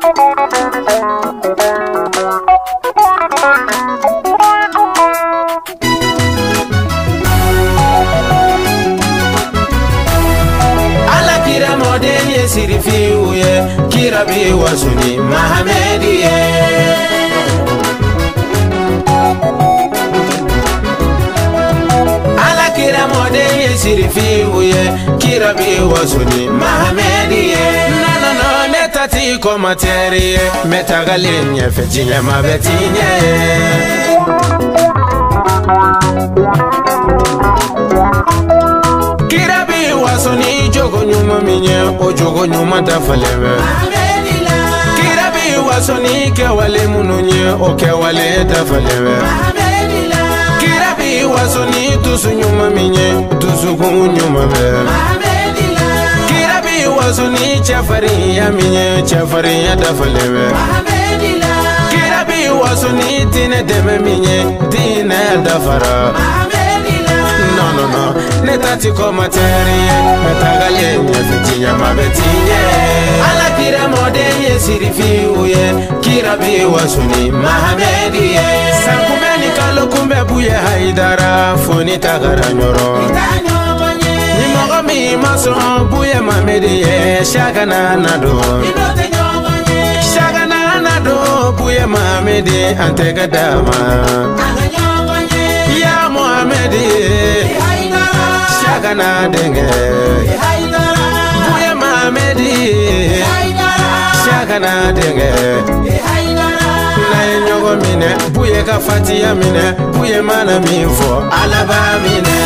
Ala kira modeni sirifi uye kira bi wasuni Mahamediye. Ala kira modeni sirifi uye kira bi wasuni Mahamediye. No netati ko materie metagalenye fetinye mabetinye. Kirabi wasoni jogo nyuma minye o jogo nyuma dafalewe. Kirabi wasoni kewale mununye o kewale dafalewe. Kirabi wasoni tusu nyuma minye tusu kunyuma be. Kirabi wasoni chafari ya minye chafari ya dafalewe. Kirabi wasoni tine deme minye tine dafara. No netati ko materie metagalenye fetinye mabetinye. Ala kira modeni sirifi uye kirabi wasuni Mahamediye. Sankumeni kalo kumbe buye haidara foni tagara nyoro. Nimogo mi maso buye Mahamediye shagana nado. Shagana nado buye Mahamedi antega dama. Ya Muhammedi Shagana denge Buye Mahamedi Shagana denge Na nyogo mine Buye kafati ya mine Buye mana mifo Alaba mine.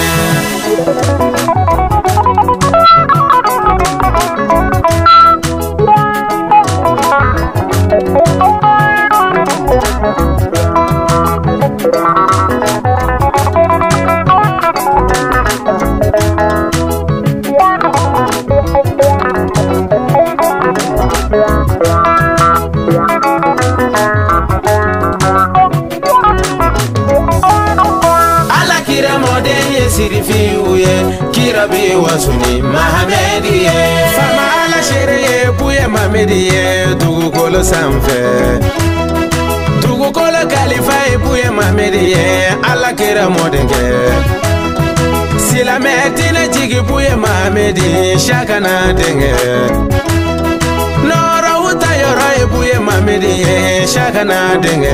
Sirifi uye kirabi wasuni Mahamediye. Fama ala shereye buye Mahamediye dugukolo sanfe. Dugukolo kalifa buye Mahamediye ala kira modenge. Silame tine jigi buye Mahamedi shakana denge. Noro uta yoro buye Mahamediye shakana denge.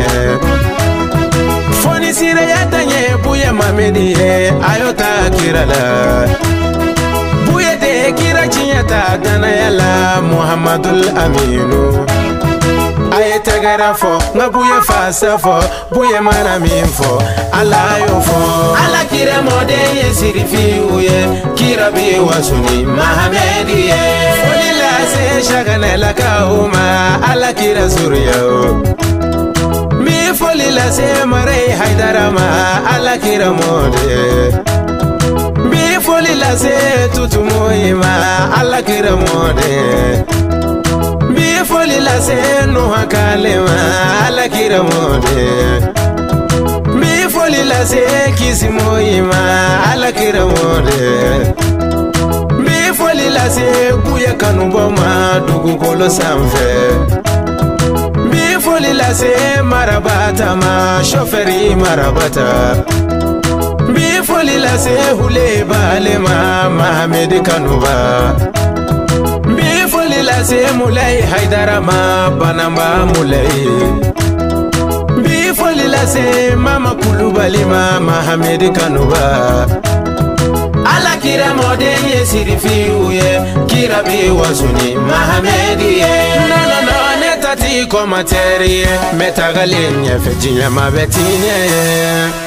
Foni sire yatanye buye Mahamediye ayota kirala. Buye de kira chinyata dana yala Muhammadul Aminu. Ayeta garafo nga buye fasafo buye manaminfo ala yofo. Ala kira modeni sirifi uye kirabi wasuni Mahamediye. Foni la se shagane la kauma ala kira suryo. Foli la se mare haidarama ala kira mode. Bi foli la se tutumoima ala kira mode. Bi foli la se nuha kalema ala kira mode. Bi foli la se kisimoima ala kira mode. Bi foli la se buya kanuboma dugukolo sanfe. Foli la se marabata ma shoferi marabata. Bi foli la se hule bale ma Mahamedi kanuba. Bi foli la se mulai haidara ma banamba mulai. Bi foli la se mama kulubali ma Mahamedi kanuba. Ala kira modeni sirifi uye kirabi wasuni Mahamediye. No netati ko materie metagalenye fetinye mabetinye.